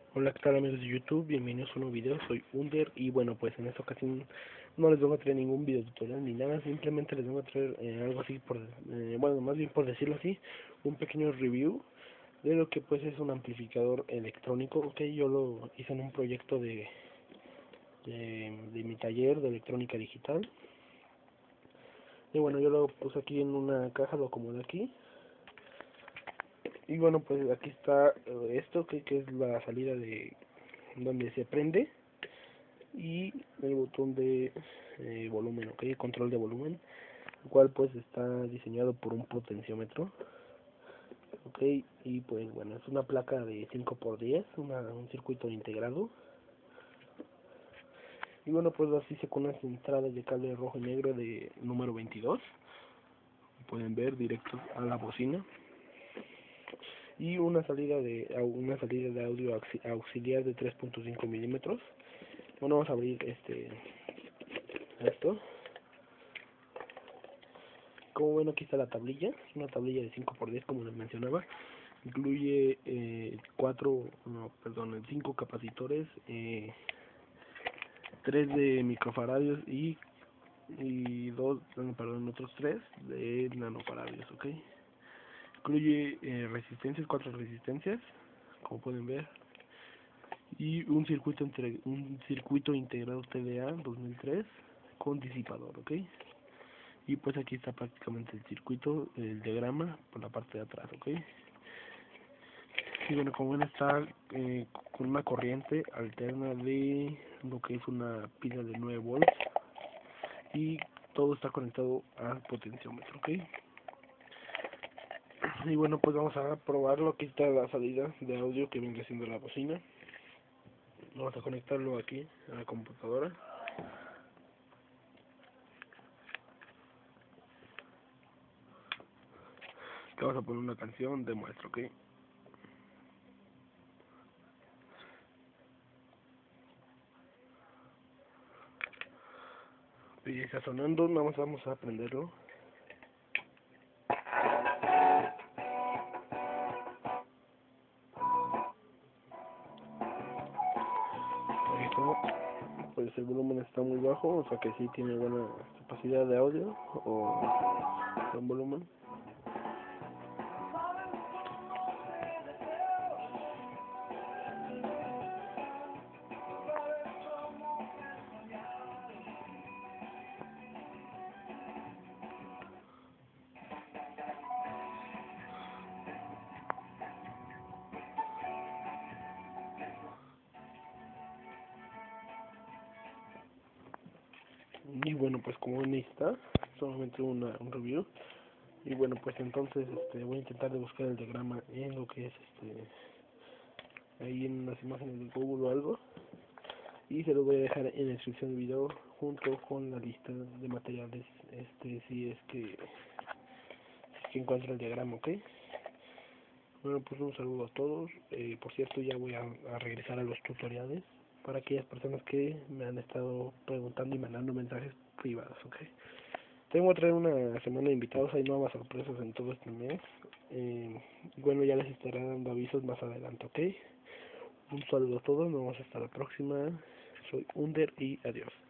Hola, ¿qué tal amigos de YouTube? Bienvenidos a un nuevo video, soy Under y bueno, pues en esta ocasión no les vengo a traer ningún video tutorial ni nada, simplemente les vengo a traer algo así bueno, más bien por decirlo así, un pequeño review de lo que pues es un amplificador electrónico. Ok, yo lo hice en un proyecto de mi taller de electrónica digital y bueno, yo lo puse aquí en una caja, lo acomodé aquí. Y bueno, pues aquí está esto que es la salida de donde se prende y el botón de volumen, ok, control de volumen, el cual pues está diseñado por un potenciómetro, ok. Y pues bueno, es una placa de 5x10, un circuito integrado. Y bueno, pues así se con unas entradas de cable rojo y negro de número 22, pueden ver directos a la bocina, y una salida de audio auxiliar de 3.5 milímetros. Bueno, vamos a abrir esto. Como ven, aquí está la tablilla, es una tablilla de 5x10 como les mencionaba. Incluye 5 capacitores, 3 de microfaradios y otros 3 de nanofaradios, ok. Incluye resistencias, 4 resistencias, como pueden ver, y un circuito integrado TDA 2003 con disipador, ok. Y pues aquí está prácticamente el circuito, el diagrama por la parte de atrás, ok. Y bueno, como ven, está con una corriente alterna de lo que es una pila de 9 volts y todo está conectado al potenciómetro, ok. Y bueno, pues vamos a probarlo. Aquí está la salida de audio que viene siendo la bocina. Vamos a conectarlo aquí a la computadora. Que vamos a poner una canción de muestra, ok. Y está sonando, vamos a prenderlo. Ahí está. Pues el volumen está muy bajo, o sea que sí tiene buena capacidad de audio o buen volumen. Y bueno, pues como ven, ahí está, solamente un review. Y bueno, pues entonces voy a intentar de buscar el diagrama en lo que es ahí en unas imágenes de Google o algo, y se lo voy a dejar en la descripción del video junto con la lista de materiales, si es que encuentro el diagrama, ok. Bueno, pues un saludo a todos. Por cierto, ya voy a regresar a los tutoriales para aquellas personas que me han estado preguntando y mandando mensajes privados, ok. Tengo que traer una semana de invitados, hay nuevas sorpresas en todo este mes. Bueno, ya les estaré dando avisos más adelante, ok. Un saludo a todos, nos vemos hasta la próxima. Soy Under y adiós.